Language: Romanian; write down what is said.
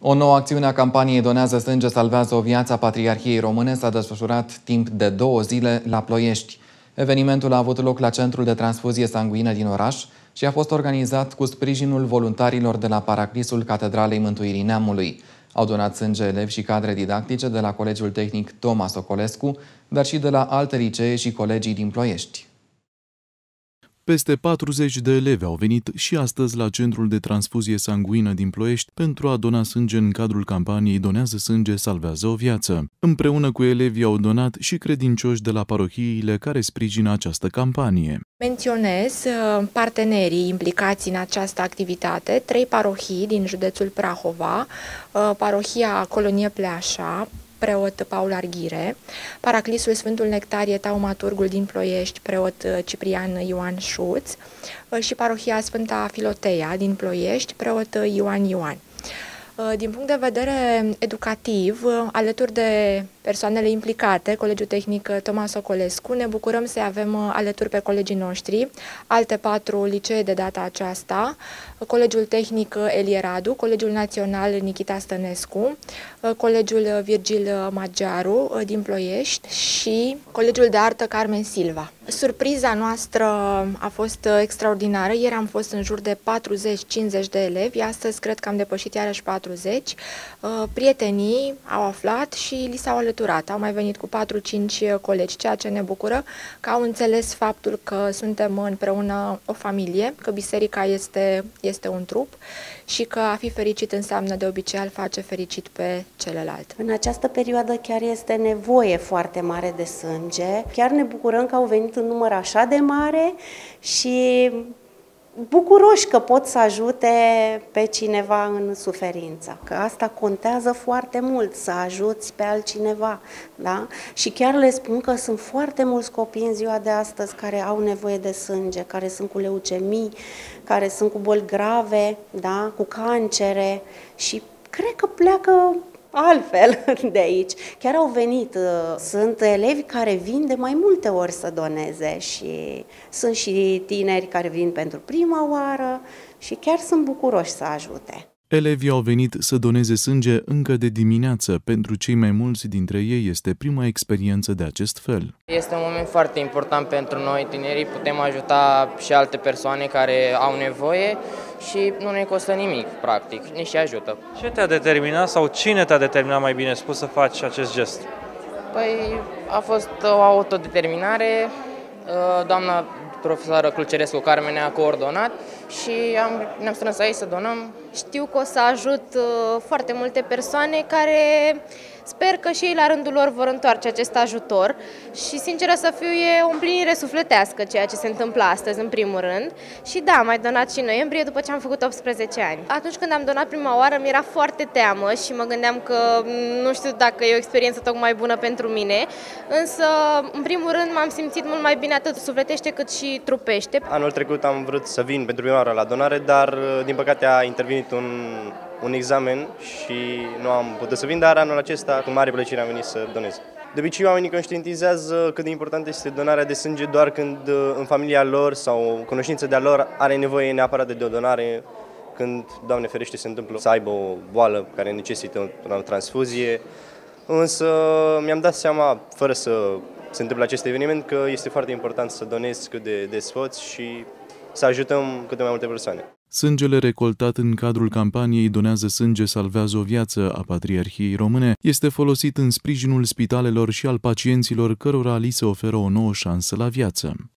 O nouă acțiune a campaniei Donează sânge, salvează o viață a Patriarhiei Române s-a desfășurat timp de 2 zile la Ploiești. Evenimentul a avut loc la Centrul de Transfuzie Sanguină din oraș și a fost organizat cu sprijinul voluntarilor de la Paraclisul Catedralei Mântuirii Neamului. Au donat sânge elevi și cadre didactice de la Colegiul Tehnic Toma Socolescu, dar și de la alte licee și colegii din Ploiești. Peste 40 de elevi au venit și astăzi la Centrul de Transfuzie Sanguină din Ploiești pentru a dona sânge în cadrul campaniei Donează sânge, salvează o viață. Împreună cu elevii au donat și credincioși de la parohiile care sprijină această campanie. Menționez partenerii implicați în această activitate, 3 parohii din județul Prahova, parohia Colonie Pleașa, preot Paul Arghire, Paraclisul Sfântul Nectarie Taumaturgul din Ploiești, preot Ciprian Ioan Șuț și parohia Sfânta Filoteia din Ploiești, preot Ioan. Din punct de vedere educativ, alături de persoanele implicate, Colegiul Tehnic Toma Socolescu, ne bucurăm să avem alături pe colegii noștri, alte 4 licee de data aceasta, Colegiul Tehnic Elie Radu, Colegiul Național Nichita Stănescu, Colegiul Virgil Magiaru din Ploiești și Colegiul de Artă Carmen Silva. Surpriza noastră a fost extraordinară. Ieri am fost în jur de 40-50 de elevi, astăzi cred că am depășit iarăși 40. Prietenii au aflat și li s-au alăturat. Au mai venit cu 4-5 colegi, ceea ce ne bucură că au înțeles faptul că suntem împreună o familie, că biserica este un trup și că a fi fericit înseamnă de obicei a-l face fericit pe celălalt. În această perioadă chiar este nevoie foarte mare de sânge. Chiar ne bucurăm că au venit în număr așa de mare și bucuroși că pot să ajute pe cineva în suferință. Că asta contează foarte mult, să ajuți pe altcineva. Da? Și chiar le spun că sunt foarte mulți copii în ziua de astăzi care au nevoie de sânge, care sunt cu leucemii, care sunt cu boli grave, da? Cu cancere și cred că pleacă altfel de aici. Chiar au venit, sunt elevi care vin de mai multe ori să doneze și sunt și tineri care vin pentru prima oară și chiar sunt bucuroși să ajute. Elevii au venit să doneze sânge încă de dimineață. Pentru cei mai mulți dintre ei este prima experiență de acest fel. Este un moment foarte important pentru noi, tinerii. Putem ajuta și alte persoane care au nevoie și nu ne costă nimic, practic, ne și ajută. Ce te-a determinat sau cine te-a determinat, mai bine spus, să faci acest gest? Păi a fost o autodeterminare. Doamna profesoară Clucerescu Carmen ne-a coordonat și ne-am strâns aici să donăm. Știu că o să ajut foarte multe persoane care sper că și ei la rândul lor vor întoarce acest ajutor și, sinceră să fiu, e o împlinire sufletească ceea ce se întâmplă astăzi, în primul rând. Și da, am mai donat și în noiembrie după ce am făcut 18 ani. Atunci când am donat prima oară mi-era foarte teamă și mă gândeam că nu știu dacă e o experiență tocmai bună pentru mine, însă în primul rând m-am simțit mult mai bine atât sufletește cât și trupește. Anul trecut am vrut să vin pentru prima oară la donare, dar din păcate a intervenit un examen și nu am putut să vin, dar anul acesta cu mare plăcere am venit să donez. De obicei oamenii conștientizează cât de importantă este donarea de sânge doar când în familia lor sau cunoștință de-a lor are nevoie neapărat de o donare, când, Doamne ferește, se întâmplă să aibă o boală care necesită o transfuzie. Însă mi-am dat seama, fără să se întâmple acest eveniment, că este foarte important să donez cât de des poți și să ajutăm cât de mai multe persoane. Sângele recoltat în cadrul campaniei Donează sânge, salvează o viață a Patriarhiei Române este folosit în sprijinul spitalelor și al pacienților cărora li se oferă o nouă șansă la viață.